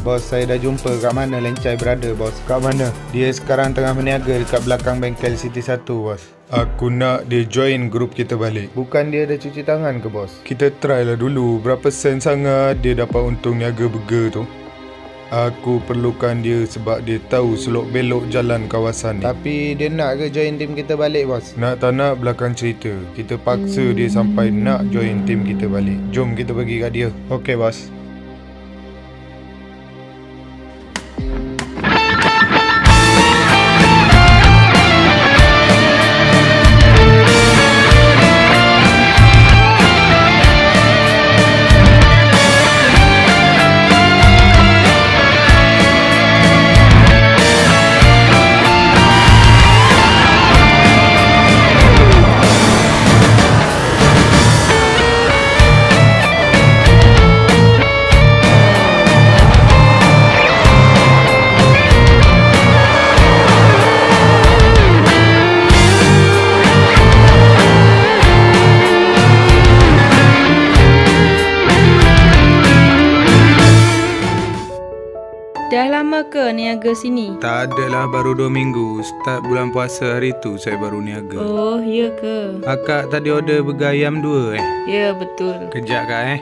Bos, saya dah jumpa kat mana Lencai Brother, bos. Kat mana? Dia sekarang tengah berniaga dekat belakang bengkel City 1, bos. Aku nak dia join grup kita balik. Bukan dia ada cuci tangan ke, bos? Kita try lah dulu. Berapa sen sangat dia dapat untung niaga burger tu? Aku perlukan dia sebab dia tahu selok belok jalan kawasan ni. Tapi dia nak ke join tim kita balik, bos? Nak tak nak belakang cerita. Kita paksa dia sampai nak join tim kita balik. Jom kita pergi kat dia. Okey, bos. Dah lama ke niaga sini? Tak adalah, baru 2 minggu. Start bulan puasa hari tu saya baru niaga. Oh, ya ke? Akak tadi order burger ayam 2 Ya, betul. Kejap kak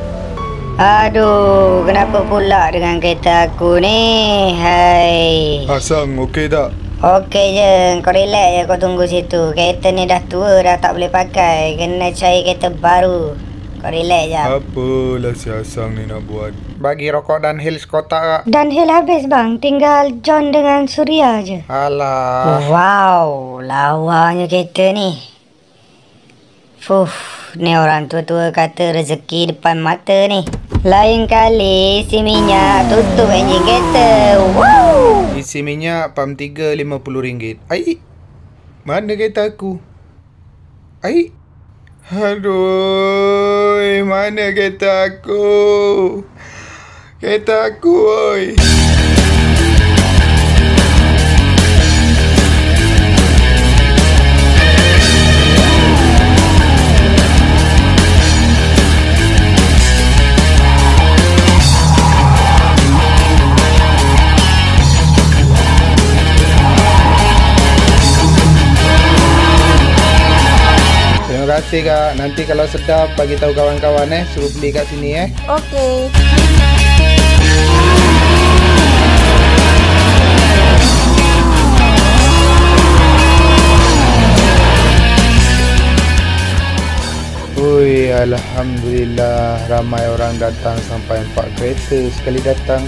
Aduh, kenapa pula dengan kereta aku ni? Hai. Asang, okey tak? Okey je, kau relax je, kau tunggu situ. Kereta ni dah tua, dah tak boleh pakai. Kena cari kereta baru. Kau relax je. Apalah si Asang ni nak buat. Bagi rokok Dunhill sekotak, kak. Dunhill habis bang, tinggal John dengan Surya je. Alah. Wow, lawanya kereta ni. Ni orang tua-tua kata rezeki depan mata ni. Lain kali isi minyak, tutup enjin kereta. Wow. Isi minyak pam 3 RM50. Ai. Mana kereta aku? Ai. Aduh, mana kereta aku? Kereta aku, oi. Terima kasih, kak. Nanti kalau sedap bagi tahu kawan-kawan suruh beli kat sini Okey. Ui, alhamdulillah ramai orang datang sampai 4 kereta sekali datang.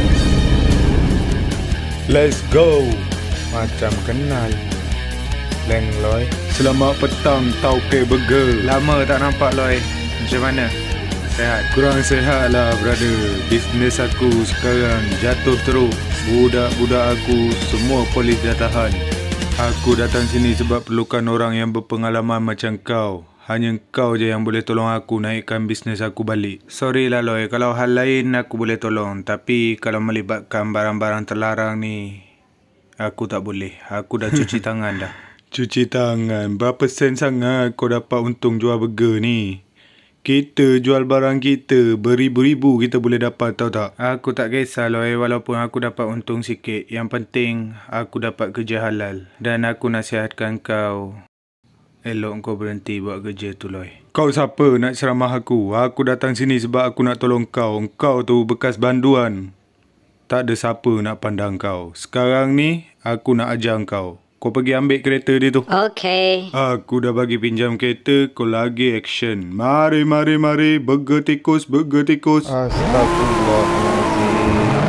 Let's go. Macam kenal. Leng Loy. Selamat petang Tauke Burger. Lama tak nampak Loy. Macam mana? Sehat? Kurang sehat lah, brother. Bisnes aku sekarang jatuh teruk. Budak-budak aku semua polis dah tahan. Aku datang sini sebab perlukan orang yang berpengalaman macam kau. Hanya kau je yang boleh tolong aku naikkan bisnes aku balik. Sorry lah Loy, kalau hal lain aku boleh tolong. Tapi kalau melibatkan barang-barang terlarang ni, aku tak boleh. Aku dah cuci tangan dah. Cuci tangan? Berapa sen sangat kau dapat untung jual burger ni? Kita jual barang kita, beribu-ribu kita boleh dapat, tahu tak? Aku tak kisah Loy, walaupun aku dapat untung sikit. Yang penting, aku dapat kerja halal. Dan aku nasihatkan kau, elok kau berhenti buat kerja tu Loy. Kau siapa nak ceramah aku? Aku datang sini sebab aku nak tolong kau. Kau tu bekas banduan. Tak ada siapa nak pandang kau. Sekarang ni, aku nak ajar kau. Kau pergi ambil kereta dia tu. Okey. Aku dah bagi pinjam kereta, kau lagi action. Mari. Burger tikus. Astagfirullahaladzim.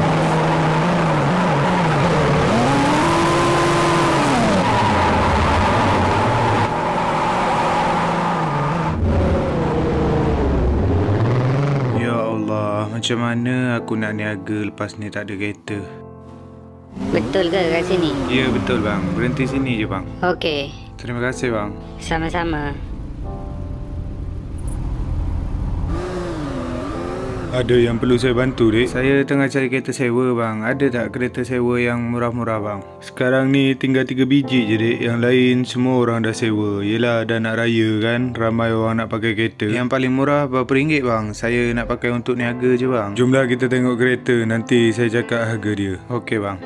Ya Allah, macam mana aku nak niaga lepas ni tak ada kereta? Betul ke kat sini? Ya, betul bang. Berhenti sini je bang. Okey. Terima kasih bang. Sama-sama. Ada yang perlu saya bantu, Dek? Saya tengah cari kereta sewa, bang. Ada tak kereta sewa yang murah-murah, bang? Sekarang ni tinggal 3 biji je, Dek. Yang lain semua orang dah sewa. Yelah, dah nak raya kan. Ramai orang nak pakai kereta. Yang paling murah berapa ringgit, bang? Saya nak pakai untuk niaga je, bang. Jomlah kita tengok kereta. Nanti saya cakap harga dia. Okey, bang.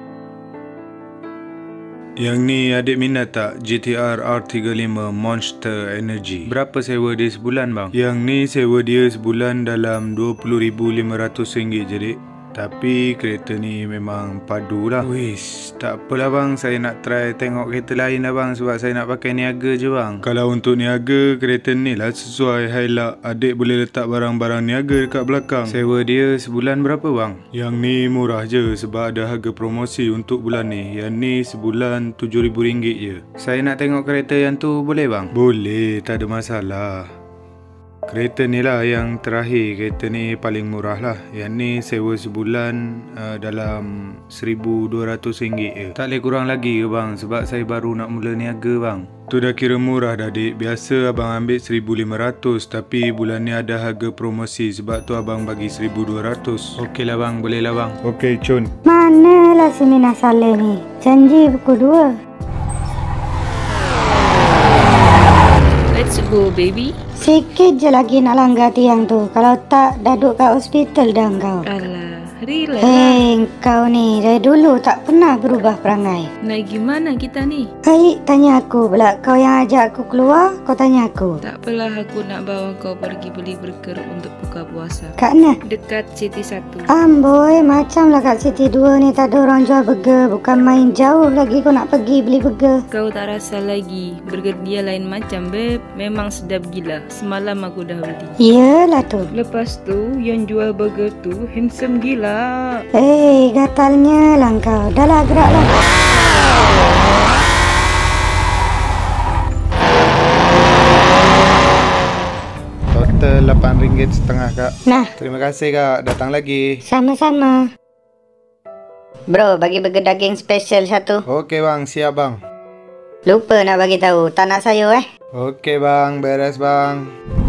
Yang ni adik minat tak? GTR R35 Monster Energy. Berapa sewa dia sebulan, bang? Yang ni sewa dia sebulan dalam RM20,500 je, Dik. Tapi kereta ni memang padu lah. Wis, tak apalah bang. Saya nak try tengok kereta lain lah bang. Sebab saya nak pakai niaga je bang. Kalau untuk niaga, kereta ni lah sesuai. Hilux. Adik boleh letak barang-barang niaga dekat belakang. Sewa dia sebulan berapa bang? Yang ni murah je sebab ada harga promosi untuk bulan ni. Yang ni sebulan RM7,000 je. Saya nak tengok kereta yang tu boleh bang? Boleh, tak ada masalah. Kereta ni lah yang terakhir. Kereta ni paling murah lah. Yang ni sewa sebulan dalam RM1,200 je. Tak boleh kurang lagi ke bang? Sebab saya baru nak mula niaga bang. Tu dah kira murah dah dik. Biasa abang ambil RM1,500. Tapi bulan ni ada harga promosi. Sebab tu abang bagi RM1,200. Okey lah bang, boleh lah bang. Okey Cun. Manalah si Mina Saleh ni? Janji pukul 2. Let's go, baby. Sikit je lagi nak langgar tiang tu. Kalau tak, dah duduk kat hospital dah kau. Alah, relax lah. Hei, kau ni dari dulu tak pernah berubah perangai. Nak gimana kita ni? Baik, tanya aku pula. Kau yang ajak aku keluar, kau tanya aku. Tak apalah, aku nak bawa kau pergi beli burger untuk buka puasa. Kat mana? Dekat City 1. Amboi, macam lah kat City 2 ni tak ada orang jual burger. Bukan main jauh lagi kau nak pergi beli burger. Kau tak rasa lagi. Burger dia lain macam, beb. Memang sedap gila. Semalam aku dah beli. Iyalah tu. Lepas tu, yang jual burger tu handsome gila. Hei, gatalnya lah kau. Dah lah, geraklah. Total RM8.5 kak. Nah, Terima kasih kak. Datang lagi. sama-sama. Bro, bagi burger daging special satu. Okey bang, siap bang. Lupa nak bagi tahu, tak nak sayur Okey bang, beres bang.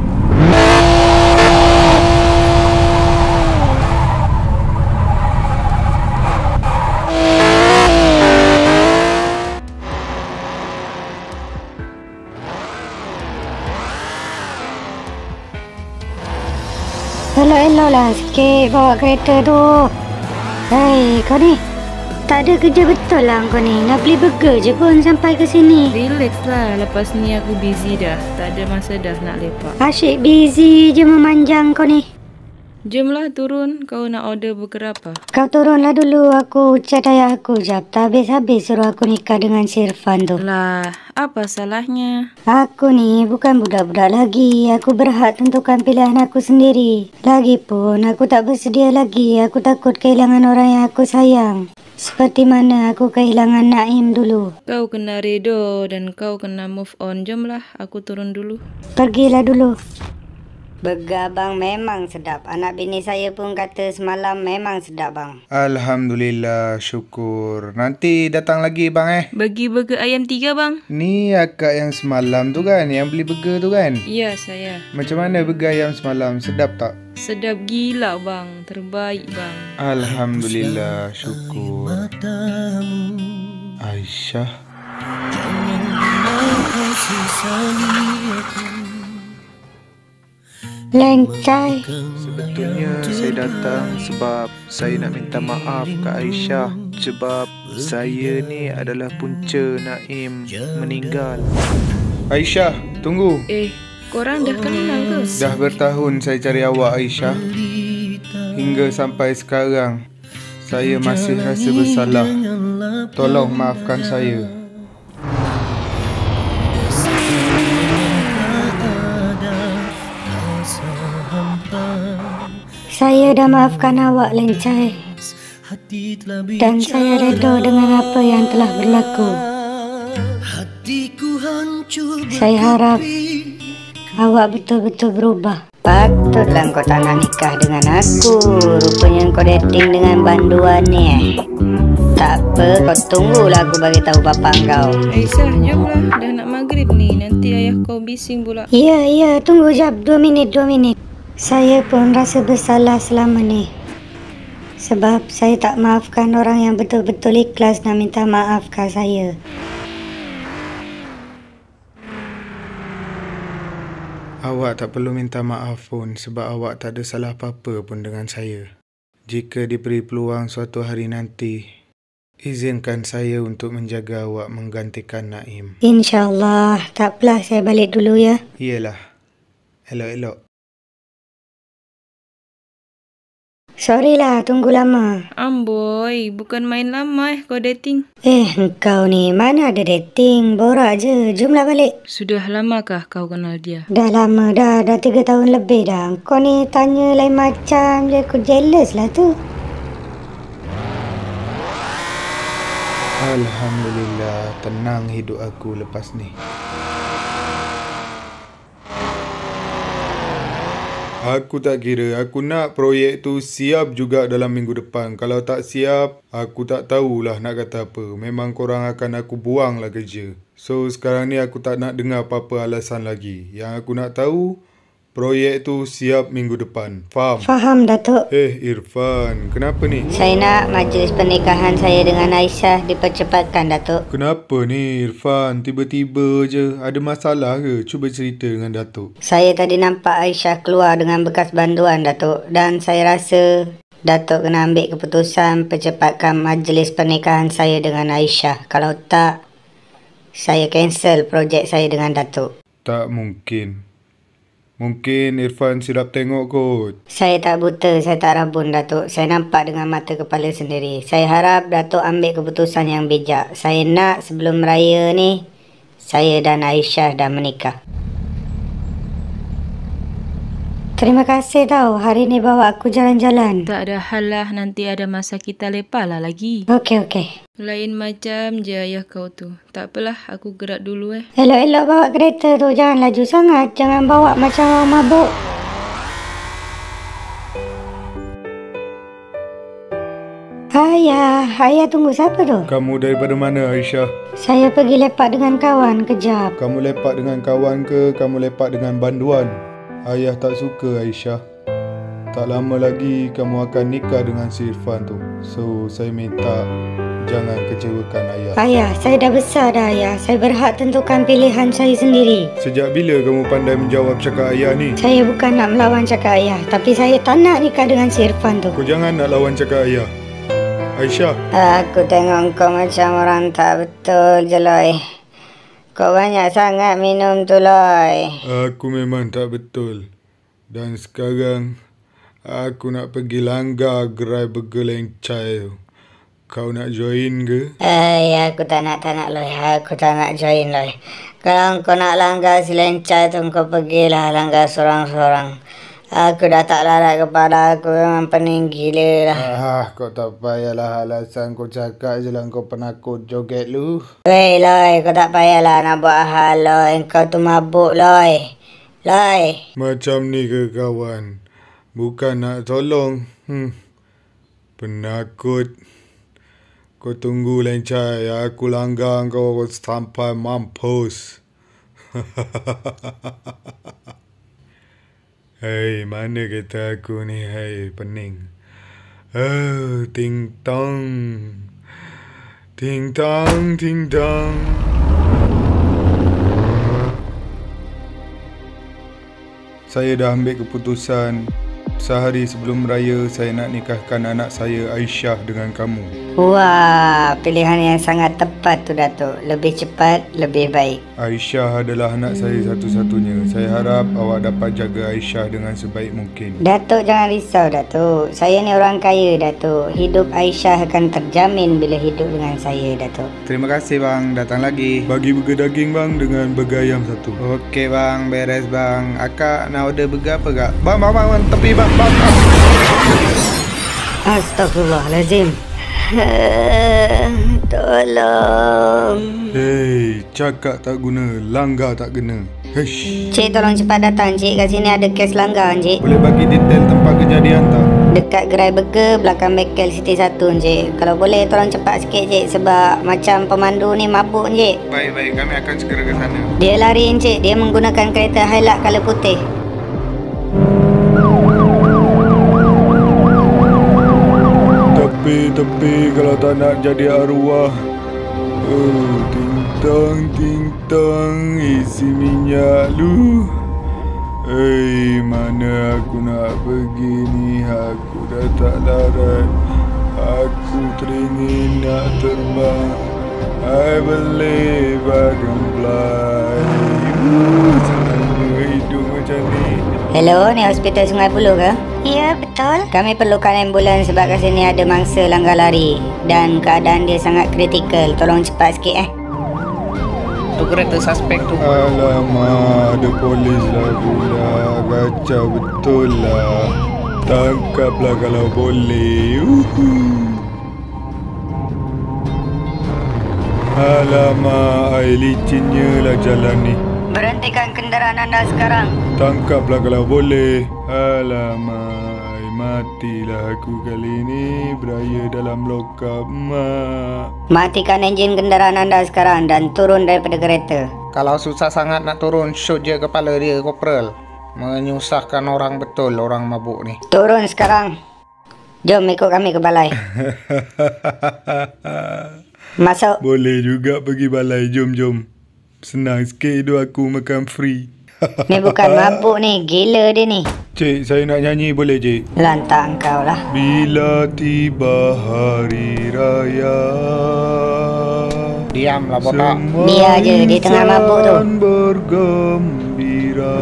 Elok-elok lah sikit bawa kereta tu. Hei, kau ni tak ada kerja betul lah kau ni. Nak beli burger je pun sampai ke sini. Relax lah. Lepas ni aku busy dah. Tak ada masa dah nak lepak. Asyik busy je memanjang kau ni. Jomlah turun. Kau nak order burger apa? Kau turunlah dulu, aku chat ayah aku jap. Tak habis-habis suruh aku nikah dengan si Irfan tu. Lah, apa salahnya? Aku ni bukan budak-budak lagi. Aku berhak tentukan pilihan aku sendiri. Lagipun aku tak bersedia lagi. Aku takut kehilangan orang yang aku sayang. Seperti mana aku kehilangan Naim dulu. Kau kena redo dan kau kena move on. Jomlah, aku turun dulu. Pergilah dulu. Burger abang memang sedap. Anak bini saya pun kata semalam memang sedap bang. Alhamdulillah, syukur. Nanti datang lagi bang Bagi burger ayam 3 bang. Ni akak yang semalam tu kan, yang beli burger tu kan. Ya, saya. Macam mana burger ayam semalam? Sedap tak? Sedap gila bang. Terbaik bang. Alhamdulillah, syukur. Aisyah. Lencai. Sebetulnya saya datang sebab saya nak minta maaf ke Aisyah. Sebab saya ni adalah punca Naim meninggal. Aisyah, tunggu. Korang dah kenal ke? Dah bertahun saya cari awak Aisyah. Hingga sampai sekarang saya masih rasa bersalah. Tolong maafkan saya. Saya dah maafkan awak Lencai. Dan saya redha dengan apa yang telah berlaku. Saya harap awak betul-betul berubah. Patutlah kau tak nak nikah dengan aku. Rupanya kau dating dengan banduan ni Tak apa, kau tunggulah aku bagi tahu bapa kau. Aisyah, jomlah. Dah nak maghrib ni. Nanti ayah kau bising pula. Ya, tunggu jap 2 minit. Saya pun rasa bersalah selama ni. Sebab saya tak maafkan orang yang betul-betul ikhlas nak minta maaf kat saya. Awak tak perlu minta maaf pun sebab awak tak ada salah apa-apa pun dengan saya. Jika diberi peluang suatu hari nanti, izinkan saya untuk menjaga awak menggantikan Naim. InsyaAllah. Tak apalah, saya balik dulu ya. Iyalah, elok-elok. Sorry lah, tunggu lama. Amboi, bukan main lama kau dating. Engkau ni mana ada dating, borak je. Jomlah balik. Sudah lamakah kau kenal dia? Dah lama dah 3 tahun lebih dah. Kau ni tanya lain macam je, aku jealous lah tu. Alhamdulillah, tenang hidup aku lepas ni. Aku tak kira, aku nak proyek tu siap juga dalam minggu depan. Kalau tak siap, aku tak tahulah nak kata apa. Memang korang akan aku buang lah kerja. So sekarang ni aku tak nak dengar apa-apa alasan lagi. Yang aku nak tahu, proyek tu siap minggu depan. Faham? Faham, Datuk. Irfan, kenapa ni? Saya nak majlis pernikahan saya dengan Aisyah dipercepatkan, Datuk. Kenapa ni Irfan? Tiba-tiba je. Ada masalah ke? Cuba cerita dengan Datuk. Saya tadi nampak Aisyah keluar dengan bekas banduan, Datuk. Dan saya rasa Datuk kena ambil keputusan percepatkan majlis pernikahan saya dengan Aisyah. Kalau tak, saya cancel projek saya dengan Datuk. Tak mungkin. Mungkin Irfan silap tengok kot. Saya tak buta, saya tak rabun, Datuk. Saya nampak dengan mata kepala sendiri. Saya harap Datuk ambil keputusan yang bijak. Saya nak sebelum raya ni, saya dan Aisyah dah menikah. Terima kasih tau, hari ni bawa aku jalan-jalan. Tak ada hal lah, nanti ada masa kita lepak lah lagi. Okey. Lain macam je ayah kau tu. Tak apalah, aku gerak dulu Elok-elok bawa kereta tu, jangan laju sangat. Jangan bawa macam orang mabuk. Ayah tunggu siapa tu? Kamu daripada mana Aisyah? Saya pergi lepak dengan kawan kejap. Kamu lepak dengan kawan ke kamu lepak dengan banduan? Ayah tak suka Aisyah. Tak lama lagi kamu akan nikah dengan si Irfan tu. So saya minta jangan kecewakan ayah. Ayah, saya dah besar dah ayah. Saya berhak tentukan pilihan saya sendiri. Sejak bila kamu pandai menjawab cakap ayah ni? Saya bukan nak melawan cakap ayah, tapi saya tak nak nikah dengan si Irfan tu. Kau jangan nak lawan cakap ayah. Aisyah. Aku tengok kau macam orang tak betul je, Loy. Kau banyak sangat minum tu, Loy. Aku memang tak betul. Dan sekarang aku nak pergi langgar gerai burger lencai tu. Kau nak join ke? Aku tak nak Loy. Aku tak nak join, Loy. Kalau kau nak langgar si lencai tu, kau pergilah langgar sorang-sorang. Aku dah tak larat kepala aku, memang pening gila lah. Kau tak payahlah alasan kau cakap je lah kau penakut joget lu. Weh, Loy, kau tak payahlah nak buat hal, Loy. Kau tu mabuk, Loy. Macam ni ke kawan? Bukan nak tolong. Penakut. Kau tunggu lencai, aku langgar kau sampai mampus. Hei, mana kereta aku ni? Hei, pening. Oh, ting tong. Ting tong, ting tong. Saya dah ambil keputusan. Sehari sebelum raya, saya nak nikahkan anak saya Aisyah dengan kamu. Wah, pilihan yang sangat tepat tu, Datuk. Lebih cepat, lebih baik. Aisyah adalah anak saya satu-satunya. Saya harap awak dapat jaga Aisyah dengan sebaik mungkin. Datuk jangan risau, Datuk. Saya ni orang kaya, Datuk. Hidup Aisyah akan terjamin bila hidup dengan saya, Datuk. Terima kasih bang, datang lagi. Bagi burger daging bang dengan burger ayam satu. Okey bang, beres bang. Akak nak order burger apa kak? Bang, tepi bang. Astagfirullahalazim. Tolong. Hei, cakap tak guna, langgar tak kena. Hesh. Cik, tolong cepat datang, Cik. Kat sini ada kes langgar, Cik. Boleh bagi detail tempat kejadian tak? Dekat gerai burger belakang bengkel City 1, Cik. Kalau boleh tolong cepat sikit, Cik. Sebab macam pemandu ni mabuk, Cik. Baik, kami akan segera ke sana. Dia lari, Cik. Dia menggunakan kereta Hilux color putih. tepi kalau tak nak jadi arwah. Oh, ting-tang, isi minyak lu. Mana aku nak pergi ni? Aku dah tak larat. Aku teringin nak terbang. I believe I can fly. Senangnya hidup macam ni. Hello, ni hospital Sungai Buloh ke? Ya, betul. Kami perlukan ambulans sebab kat sini ada mangsa langgar lari dan keadaan dia sangat kritikal. Tolong cepat sikit Tu kereta suspek tu. Alamak, ada polis lah pula. Kacau betul lah. Tangkaplah kalau boleh. Alamak, air licinnya lah jalan ni. Berhentikan kenderaan anda sekarang. Tangkaplah kalau boleh. Alamak, matilah aku kali ni. Beraya dalam lokap, mak. Matikan enjin kenderaan anda sekarang dan turun daripada kereta. Kalau susah sangat nak turun, shoot je kepala dia, Kopral. Menyusahkan orang betul, orang mabuk ni. Turun sekarang. Jom ikut kami ke balai. Masuk. Boleh juga pergi balai, jom. Senang sikit hidup aku makan free. Ni bukan mabuk ni, gila dia ni. Cik, saya nak nyanyi boleh, cik? Lantak kau lah. Bila tiba hari raya, Diamlah botak. Biar je, dia tengah mabuk tu. Bergembira,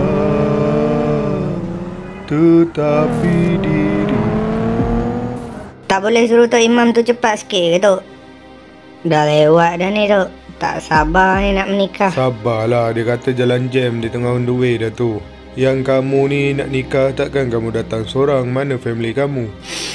tetapi diriku. Tak boleh suruh Tok Imam tu cepat sikit ke Tok? Dah lewat dah ni Tok. Tak sabar ni nak menikah. Sabarlah, dia kata jalan jam, dia tengah on the way dah tu. Yang kamu ni nak nikah, takkan kamu datang seorang? Mana family kamu?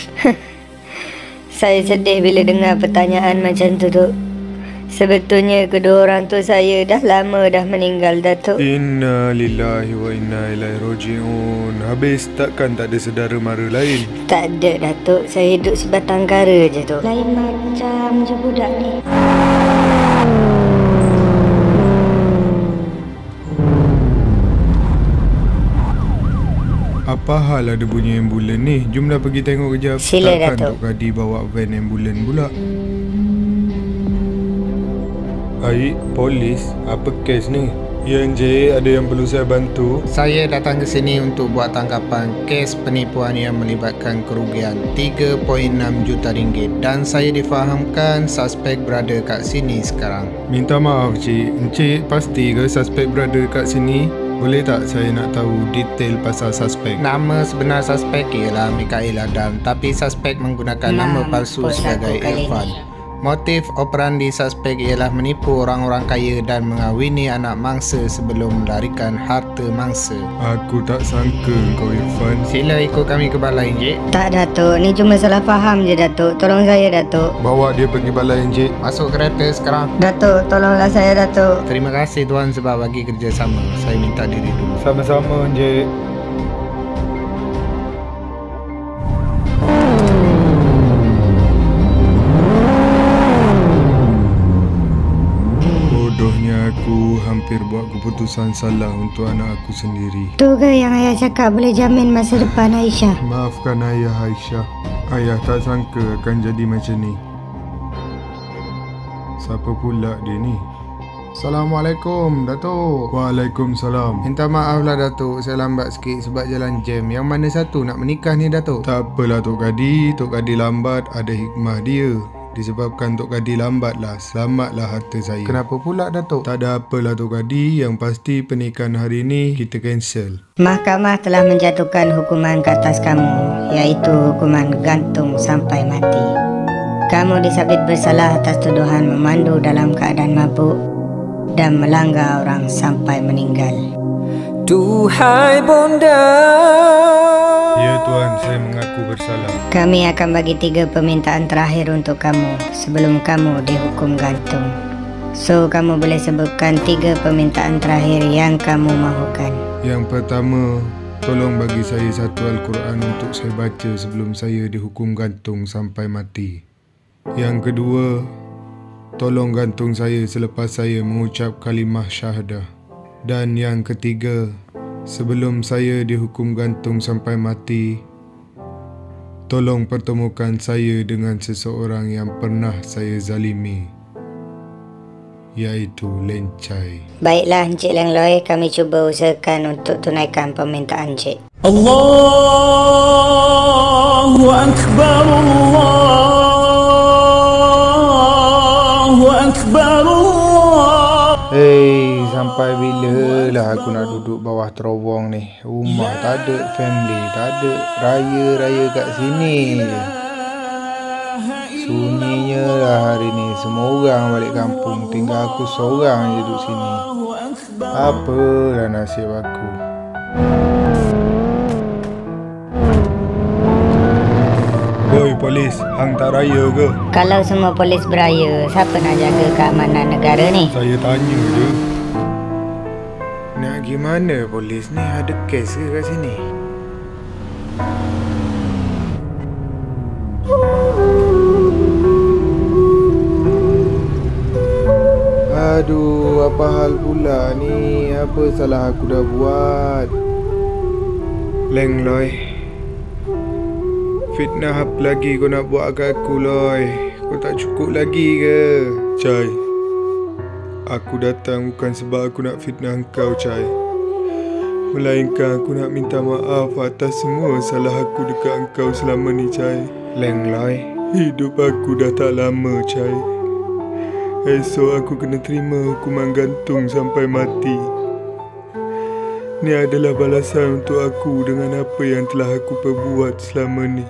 Saya sedih bila dengar pertanyaan macam tu Tok. Sebetulnya kedua orang tu saya dah lama dah meninggal Datuk. Inna lillahi wa inna ilaihi roji'un. Habis takkan tak ada saudara mara lain? Tak ada Datuk, saya hidup sebatang kara je Tok. Lain macam je budak ni. Apa hal ada bunyi ambulan ni? Jomlah pergi tengok kejap. Sila, takkan Datuk. Tok Kadi bawa van ambulan pula? Aik, polis. Apa kes ni? Ya Encik, ada yang perlu saya bantu? Saya datang ke sini untuk buat tangkapan kes penipuan yang melibatkan kerugian 3.6 juta ringgit dan saya difahamkan suspek berada kat sini sekarang. Minta maaf Cik. Encik pasti ke suspek berada kat sini? Boleh tak saya nak tahu detail pasal suspek? Nama sebenar suspek ialah Mikael Adam, tapi suspek menggunakan nama palsu sebagai Irfan. Motif operandi suspek ialah menipu orang-orang kaya dan mengawini anak mangsa sebelum melarikan harta mangsa. Aku tak sangka kau Irfan. Sila ikut kami ke balai, Encik. Tak Datuk, ni cuma salah faham je Datuk. Tolong saya Datuk. Bawa dia pergi balai Encik. Masuk kereta sekarang. Datuk, tolonglah saya Datuk. Terima kasih Tuan sebab bagi kerjasama. Saya minta diri dulu. Sama-sama Encik. Bodohnya aku hampir buat keputusan salah untuk anak aku sendiri. Tu ke yang ayah cakap boleh jamin masa depan Aisyah? Maafkan ayah Aisyah. Ayah tak sangka akan jadi macam ni. Siapa pula dia ni? Assalamualaikum, Datuk. Waalaikumsalam. Minta maaf lah Datuk, saya lambat sikit sebab jalan jam. Yang mana satu nak menikah ni Datuk? Tak apalah Tok Kadi. Tok Kadi lambat ada hikmah dia. Disebabkan Tok Kadi lambatlah, selamatlah harta saya. Kenapa pula Datuk? Tak ada apalah Tok Kadi. Yang pasti pernikahan hari ni kita cancel. Mahkamah telah menjatuhkan hukuman ke atas kamu, iaitu hukuman gantung sampai mati. Kamu disabit bersalah atas tuduhan memandu dalam keadaan mabuk dan melanggar orang sampai meninggal. Duhai bonda. Ya Tuan, saya mengaku bersalah. Kami akan bagi 3 permintaan terakhir untuk kamu sebelum kamu dihukum gantung. So, kamu boleh sebutkan 3 permintaan terakhir yang kamu mahukan. Yang pertama, tolong bagi saya satu Al-Quran untuk saya baca sebelum saya dihukum gantung sampai mati. Yang kedua, tolong gantung saya selepas saya mengucap kalimah syahadah. Dan yang ketiga, sebelum saya dihukum gantung sampai mati, Tolong pertemukan saya dengan seseorang yang pernah saya zalimi, iaitu Lencai. Baiklah Encik Leng Loi, kami cuba usahakan untuk tunaikan permintaan Encik. Allahu Akbar, Allahu Akbar, Hei, sampai bila lah aku nak duduk bawah terowong ni? Rumah tak ada, family tak ada, raya-raya kat sini je. Sunyinya lah hari ni, semua orang balik kampung, tinggal aku seorang je duduk sini. Apalah nasib aku. Oi polis, hang tak raya ke? Kalau semua polis beraya, siapa nak jaga keamanan negara ni? Saya tanya je. Nak gimana polis ni? Ada kes ke kat sini? Aduh, apa hal pula ni? Apa salah aku dah buat? Leng Loi, fitnah apa lagi kau nak buat kat aku, Loi? Kau tak cukup lagi ke? Cai, aku datang bukan sebab aku nak fitnah kau, Cai. Melainkan aku nak minta maaf atas semua salah aku dekat kau selama ni, Cai. Leng Loi, hidup aku dah tak lama, Cai. Esok aku kena terima hukuman gantung sampai mati. Ni adalah balasan untuk aku dengan apa yang telah aku perbuat selama ni.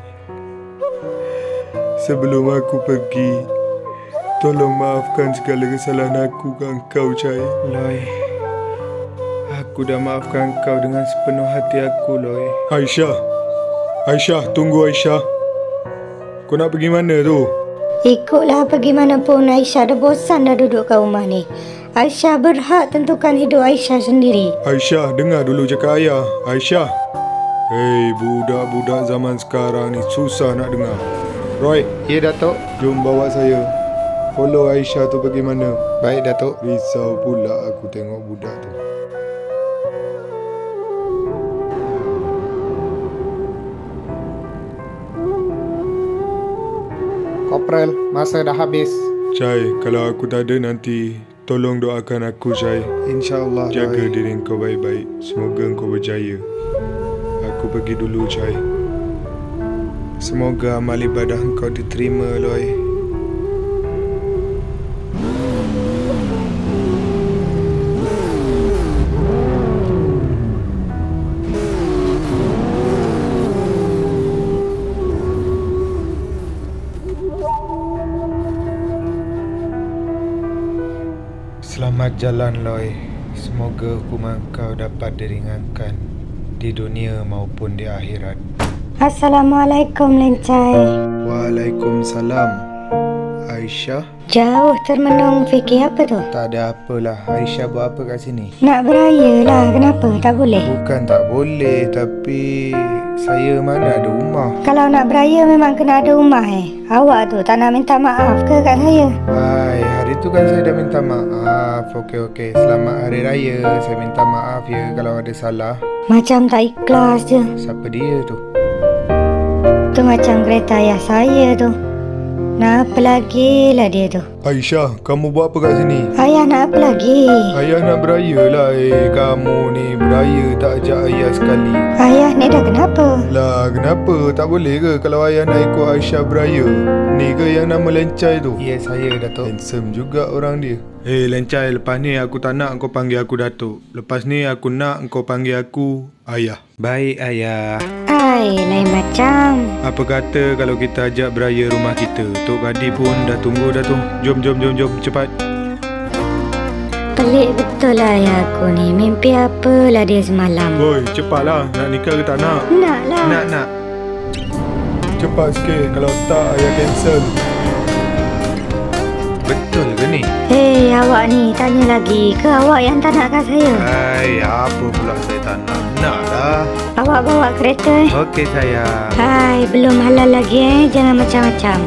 Sebelum aku pergi, tolong maafkan segala kesalahan aku ke engkau, Cai. Loi, aku dah maafkan kau dengan sepenuh hati aku, Loi. Aisyah, tunggu Aisyah. Kau nak pergi mana tu? Ikutlah pergi mana pun, Aisyah dah bosan dah duduk kat rumah ni. Aisyah berhak tentukan hidup Aisyah sendiri. Aisyah, dengar dulu cakap ayah. Aisyah. Hei, budak-budak zaman sekarang ni susah nak dengar. Roy. Ya, Datuk. Jom bawa saya. Follow Aisyah tu pergi mana? Baik, Datuk. Risau pula aku tengok budak tu. Koprel, masa dah habis. Cai, kalau aku tak ada nanti, tolong doakan aku, Cai. InsyaAllah. Jaga diri kau baik-baik. Semoga kau berjaya. Aku pergi dulu, Cai. Semoga amal ibadah kau diterima, Loi. Selamat jalan, Loi. Semoga hukuman kau dapat diringankan di dunia maupun di akhirat. Assalamualaikum Lencai. Waalaikumsalam. Aisyah? Jauh termenung fikir apa tu? Tak ada apalah. Aisyah buat apa kat sini? Nak beraya lah, kenapa? Tak boleh? Bukan tak boleh, tapi saya mana ada rumah. Kalau nak beraya memang kena ada rumah Awak tu tak nak minta maaf ke kat saya? Hai, hari tu kan saya dah minta maaf. Okey. Selamat Hari Raya. Saya minta maaf ya kalau ada salah. Macam tak ikhlas je. Siapa dia tu? Tu macam kereta ayah saya tu. Nak apa lagi lah dia tu? Aisyah, kamu buat apa kat sini? Ayah nak apa lagi? Ayah nak beraya lah. Kamu ni beraya tak ajak ayah sekali. Ayah ni dah kenapa? Lah, kenapa? Tak boleh ke kalau ayah nak ikut Aisyah beraya? Ni ke yang nama Lencai tu? Ya, saya, Datuk. Handsome juga orang dia. Lencai, lepas ni aku tak nak kau panggil aku Datuk. Lepas ni aku nak kau panggil aku Ayah. Baik, Ayah. Lain macam. Apa kata kalau kita ajak beraya rumah kita? Tok Gadi pun dah tunggu dah tu. Jom, cepat. Pelik betul lah ayah aku ni. Mimpi apalah dia semalam? Oi, cepatlah. Nak nikah ke tak nak? Nak lah. Nak. Cepat sikit. Kalau tak, ayah cancel. Betul ke ni? Hei, awak ni tanya lagi ke awak yang tak nak kat saya? Hai, apa pula saya tak nak? Nak lah. Awak bawa kereta Okey, sayang. Hai, belum halal lagi jangan macam-macam.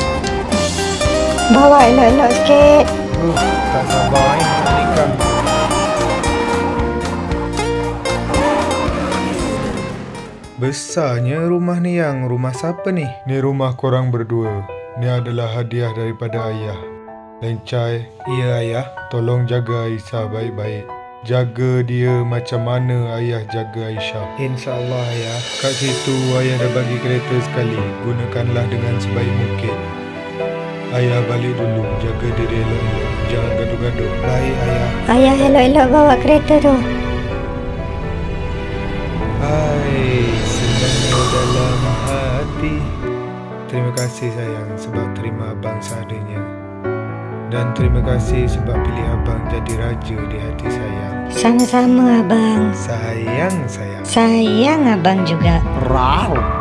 Bawa elok-elok sikit. Tak sabar nak nikah. Besarnya rumah ni yang. Rumah siapa ni? Ni rumah korang berdua. Ni adalah hadiah daripada ayah. Lencai. Ya ayah. Tolong jaga Aisyah baik-baik. Jaga dia macam mana ayah jaga Aisyah. InsyaAllah ayah. Kat situ ayah dah bagi kereta sekali. Gunakanlah dengan sebaik mungkin. Ayah balik dulu. Jaga diri elok-elok. Jangan gaduh-gaduh. Baik ayah. Ayah elok-elok bawa kereta tu. Hai, senangnya dalam hati. Terima kasih sayang sebab terima abang seadanya. Dan terima kasih sebab pilih abang jadi raja di hati sayang. Sama-sama abang. Sayang. Sayang abang juga. Rawr.